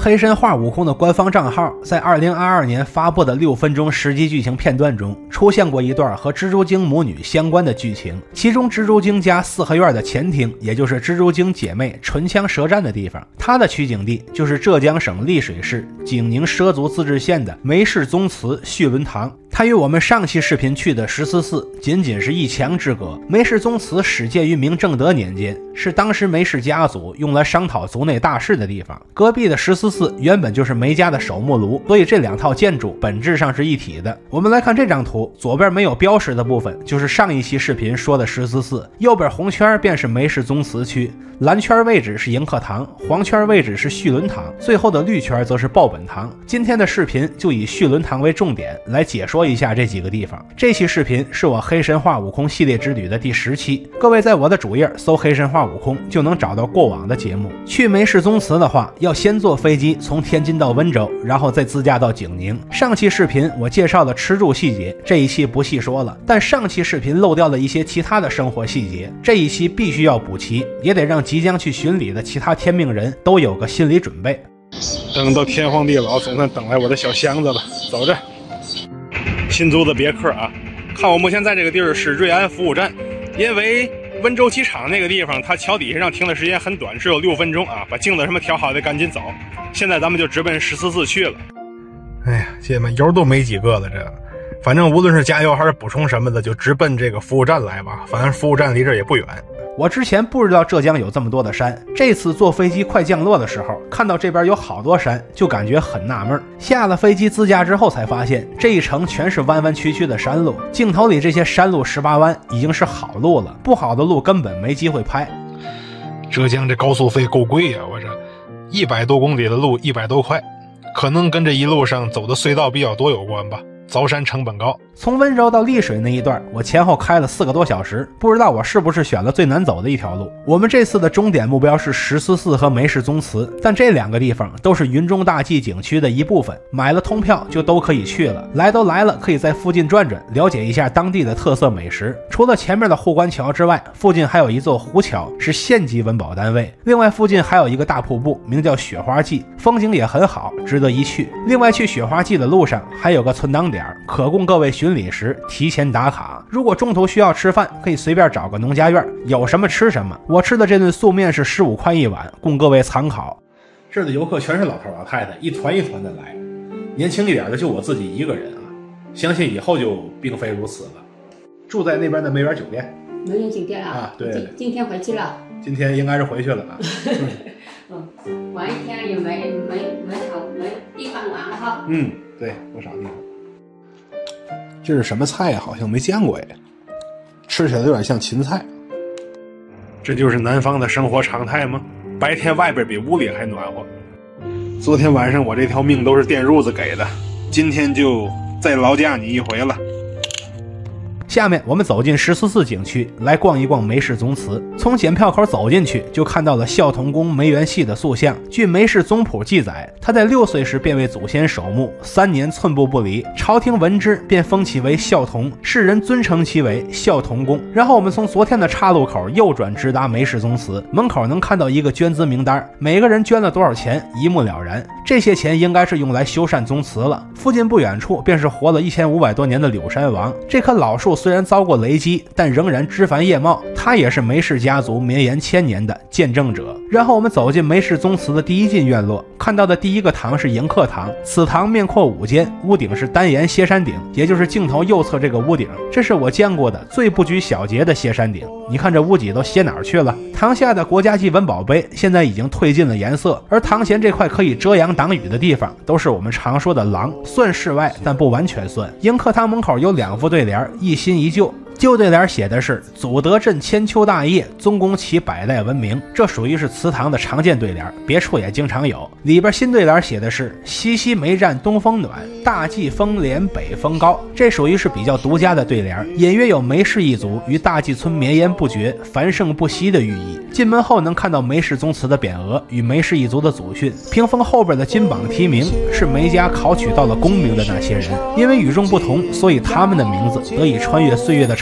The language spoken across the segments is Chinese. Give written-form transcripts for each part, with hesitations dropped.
黑神话悟空的官方账号在2022年发布的6分钟实际剧情片段中，出现过一段和蜘蛛精母女相关的剧情，其中蜘蛛精家四合院的前厅，也就是蜘蛛精姐妹唇枪舌战的地方，它的取景地就是浙江省丽水市景宁畲族自治县的梅氏宗祠绪伦堂。它与我们上期视频去的石狮寺仅仅是一墙之隔。梅氏宗祠始建于明正德年间，是当时梅氏家族用来商讨族内大事的地方。隔壁的石狮寺原本就是梅家的守墓庐，所以这两套建筑本质上是一体的。我们来看这张图，左边没有标识的部分就是上一期视频说的石狮寺，右边红圈便是梅氏宗祠区，蓝圈位置是迎客堂，黄圈位置是绪伦堂，最后的绿圈则是报本堂。今天的视频就以绪伦堂为重点来解说一下这几个地方。这期视频是我黑神话悟空系列之旅的第10期，各位在我的主页搜黑神话悟空就能找到过往的节目。去梅氏宗祠的话，要先坐飞机从天津到温州，然后再自驾到景宁。上期视频我介绍了吃住细节，这一期不细说了，但上期视频漏掉了一些其他的生活细节，这一期必须要补齐，也得让即将去巡礼的其他天命人都有个心理准备。 等到天荒地老，总算等来我的小箱子了。走着，新租的别克啊！看我目前在这个地儿是瑞安服务站，因为温州机场那个地方，它桥底下上停的时间很短，只有6分钟啊！把镜子什么调好的，赶紧走。现在咱们就直奔石狮寺去了。哎呀，姐们，油都没几个了，这反正无论是加油还是补充什么的，就直奔这个服务站来吧。反正服务站离这也不远。 我之前不知道浙江有这么多的山，这次坐飞机快降落的时候，看到这边有好多山，就感觉很纳闷。下了飞机自驾之后才发现，这一程全是弯弯曲曲的山路，镜头里这些山路18弯已经是好路了，不好的路根本没机会拍。 浙江这高速费够贵呀，我这100多公里的路100多块，可能跟这一路上走的隧道比较多有关吧。凿山成本高。 从温州到丽水那一段，我前后开了4个多小时，不知道我是不是选了最难走的一条路。我们这次的终点目标是石狮寺和梅氏宗祠，但这两个地方都是云中大祭景区的一部分，买了通票就都可以去了。来都来了，可以在附近转转，了解一下当地的特色美食。除了前面的护官桥之外，附近还有一座湖桥，是县级文保单位。另外附近还有一个大瀑布，名叫雪花季，风景也很好，值得一去。另外去雪花季的路上还有个存档点，可供各位巡礼时提前打卡。如果中途需要吃饭，可以随便找个农家院，有什么吃什么。我吃的这顿素面是15块一碗，供各位参考。这儿的游客全是老头老太太，一团一团的来，年轻一点的就我自己一个人啊。相信以后就并非如此了。住在那边的梅园酒店。 梅园酒店啊？对，今天回去了。 今天应该是回去了啊。 玩一天也没地方玩了哈。 对，不少地方。这是什么菜呀？好像没见过哎，吃起来有点像芹菜。 这就是南方的生活常态吗？白天外边比屋里还暖和。昨天晚上我这条命都是电褥子给的，今天就再劳驾你一回了。 下面我们走进石狮寺景区，来逛一逛梅氏宗祠。从检票口走进去，就看到了孝童公梅元系的塑像。据梅氏宗谱记载，他在6岁时便为祖先守墓，3年寸步不离。朝廷闻之，便封其为孝童，世人尊称其为孝童公。然后我们从昨天的岔路口右转，直达梅氏宗祠门口，能看到一个捐资名单，每个人捐了多少钱，一目了然。这些钱应该是用来修缮宗祠了。附近不远处便是活了1500多年的柳山王，这棵老树虽然遭过雷击，但仍然枝繁叶茂，它也是梅氏家族绵延1000年的见证者。然后我们走进梅氏宗祠的第一进院落，看到的第一个堂是迎客堂，此堂面阔5间，屋顶是单檐歇山顶，也就是镜头右侧这个屋顶，这是我见过的最不拘小节的歇山顶。你看这屋脊都歇哪儿去了？堂下的国家级文保碑现在已经褪尽了颜色，而堂前这块可以遮阳挡雨的地方，都是我们常说的廊，算室外，但不完全算。迎客堂门口有2副对联，一新一旧。旧对联写的是祖德镇千秋大业，宗公起100代文明，这属于是祠堂的常见对联，别处也经常有。里边新对联写的是西西梅战东风暖，大济风连北风高，这属于是比较独家的对联，隐约有梅氏一族于大济村绵延不绝，繁盛不息的寓意。进门后能看到梅氏宗祠的匾额与梅氏一族的祖训，屏风后边的金榜题名是梅家考取到了功名的那些人，因为与众不同，所以他们的名字得以穿越岁月的长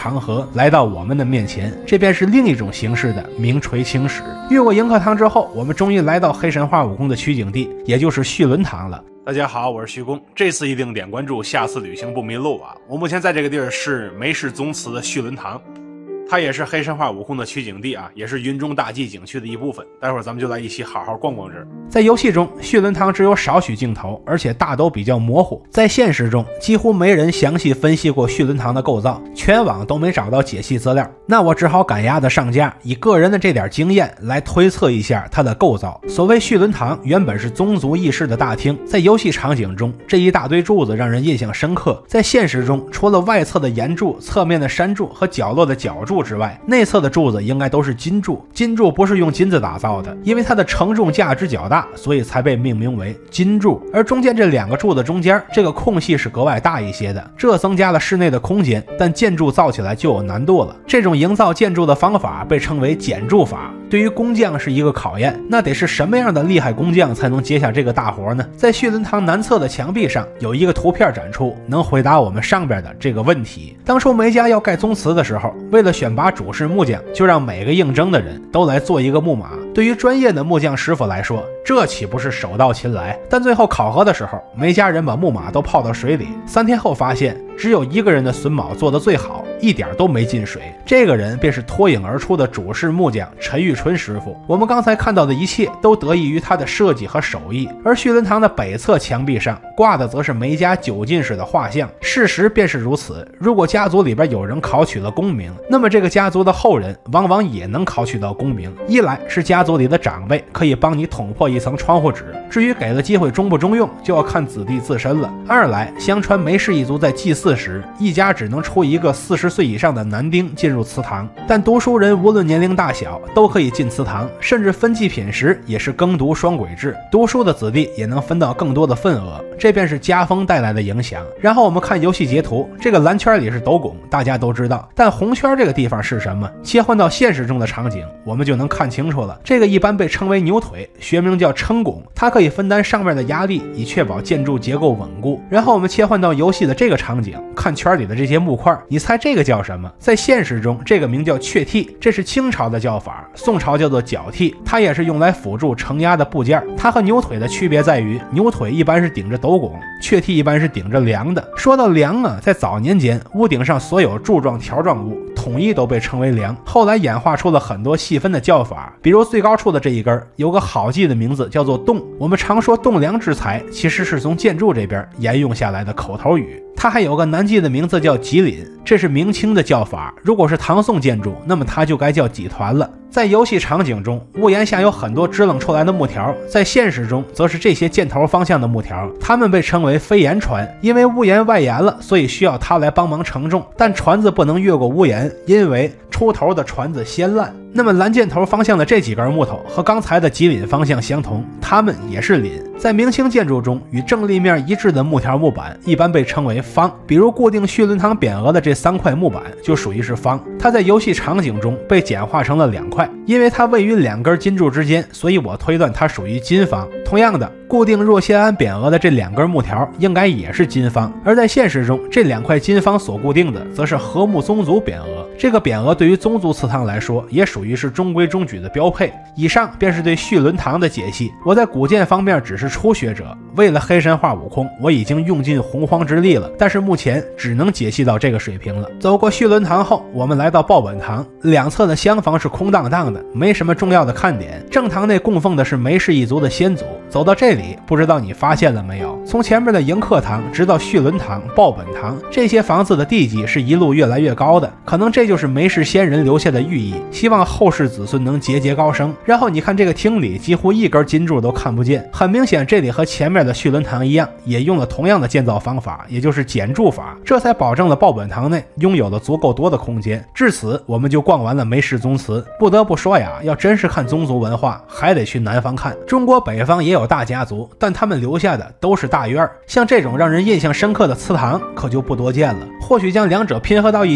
长河来到我们的面前，这便是另一种形式的名垂青史。越过迎客堂之后，我们终于来到黑神话悟空的取景地，也就是旭伦堂了。 大家好，我是徐工，这次一定点关注，下次旅行不迷路啊！我目前在这个地儿是梅氏宗祠的旭伦堂，它也是黑神话悟空的取景地啊，也是云中大祭景区的一部分。待会儿咱们就来一起好好逛逛这儿。 在游戏中，旭伦堂只有少许镜头，而且大都比较模糊。在现实中，几乎没人详细分析过旭伦堂的构造，全网都没找到解析资料。那我只好赶鸭子上架，以个人的这点经验来推测一下它的构造。所谓旭伦堂原本是宗族议事的大厅，在游戏场景中，这一大堆柱子让人印象深刻。在现实中，除了外侧的檐柱、侧面的山柱和角落的角柱之外，内侧的柱子应该都是金柱。金柱不是用金子打造的，因为它的承重价值较大，所以才被命名为金柱。而中间这两个柱子中间这个空隙是格外大一些的，这增加了室内的空间，但建筑造起来就有难度了。这种营造建筑的方法被称为减筑法，对于工匠是一个考验。那得是什么样的厉害工匠才能接下这个大活呢？在旭伦堂南侧的墙壁上有一个图片展出，能回答我们上边的这个问题。当初梅家要盖宗祠的时候，为了选拔主事木匠，就让每个应征的人都来做一个木马。对于专业的木匠师傅来说，这岂不是手到擒来？但最后考核的时候，梅家人把木马都泡到水里，3天后发现只有一个人的榫卯做得最好，一点都没进水。这个人便是脱颖而出的主事木匠陈玉春师傅。我们刚才看到的一切都得益于他的设计和手艺。而旭伦堂的北侧墙壁上挂的则是梅家9进士的画像。事实便是如此，如果家族里边有人考取了功名，那么这个家族的后人往往也能考取到功名。一来是家族里的长辈可以帮你捅破一层窗户纸，至于给了机会中不中用，就要看子弟自身了。二来，相传梅氏一族在祭祀时，一家只能出一个40岁以上的男丁进入祠堂，但读书人无论年龄大小都可以进祠堂，甚至分祭品时也是耕读双轨制，读书的子弟也能分到更多的份额，这便是家风带来的影响。然后我们看游戏截图，这个蓝圈里是斗拱，大家都知道，但红圈这个地方是什么？切换到现实中的场景，我们就能看清楚了。这个一般被称为牛腿，学名叫撑拱，它可以分担上面的压力，以确保建筑结构稳固。然后我们切换到游戏的这个场景，看圈里的这些木块，你猜这个叫什么？在现实中，这个名叫雀替，这是清朝的叫法，宋朝叫做脚替，它也是用来辅助承压的部件。它和牛腿的区别在于，牛腿一般是顶着斗拱，雀替一般是顶着梁的。说到梁啊，在早年间，屋顶上所有柱状条状物统一都被称为梁，后来演化出了很多细分的叫法，比如最高处的这一根有个好记的名字叫做栋。我们常说栋梁之材，其实是从建筑这边沿用下来的口头语。它还有个难记的名字叫脊廪，这是明清的叫法，如果是唐宋建筑，那么它就该叫脊团了。在游戏场景中，屋檐下有很多支棱出来的木条，在现实中则是这些箭头方向的木条，它们被称为飞檐船，因为屋檐外延了，所以需要它来帮忙承重，但船子不能越过屋檐，因为出头的船子先烂。那么蓝箭头方向的这几根木头和刚才的脊廪方向相同，它们也是廪。在明清建筑中，与正立面一致的木条木板一般被称为方，比如固定旭伦堂匾额的这3块木板就属于是方。它在游戏场景中被简化成了2块，因为它位于2根金柱之间，所以我推断它属于金方。同样的，固定若谢安匾额的这2根木条应该也是金方，而在现实中，这2块金方所固定的则是和睦宗族匾额。这个匾额对于宗族祠堂来说，也属于是中规中矩的标配。以上便是对旭伦堂的解析。我在古建方面只是初学者，为了黑神话悟空，我已经用尽洪荒之力了，但是目前只能解析到这个水平了。走过旭伦堂后，我们来到报本堂，两侧的厢房是空荡荡的，没什么重要的看点。正堂内供奉的是梅氏一族的先祖。走到这里，不知道你发现了没有，从前面的迎客堂直到旭伦堂、报本堂，这些房子的地基是一路越来越高的，可能这就是梅氏先人留下的寓意，希望后世子孙能节节高升。然后你看这个厅里几乎一根金柱都看不见，很明显这里和前面的旭伦堂一样，也用了同样的建造方法，也就是减柱法，这才保证了报本堂内拥有了足够多的空间。至此我们就逛完了梅氏宗祠。不得不说呀，要真是看宗族文化，还得去南方看。中国北方也有大家族，但他们留下的都是大院，像这种让人印象深刻的祠堂可就不多见了。或许将两者拼合到一起，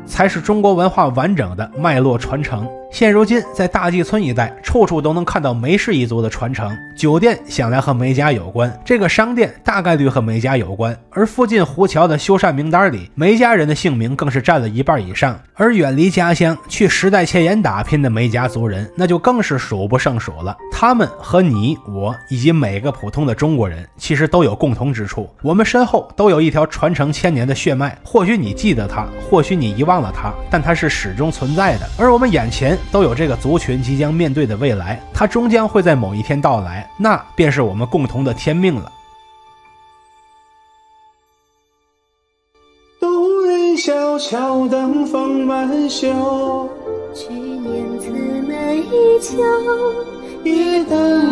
才是中国文化完整的脉络传承。现如今在大济村一带，处处都能看到梅氏一族的传承。酒店想来和梅家有关，这个商店大概率和梅家有关，而附近湖桥的修缮名单里，梅家人的姓名更是占了1半以上。而远离家乡去时代前沿打拼的梅家族人，那就更是数不胜数了。他们和你我以及每个普通的中国人其实都有共同之处，我们身后都有一条传承1000年的血脉。或许你记得它，或许你遗忘了它，但它是始终存在的。而我们眼前都有这个族群即将面对的未来，它终将会在某一天到来，那便是我们共同的天命了。 杜人小桥灯风满袖， 去年此门一秋， 一灯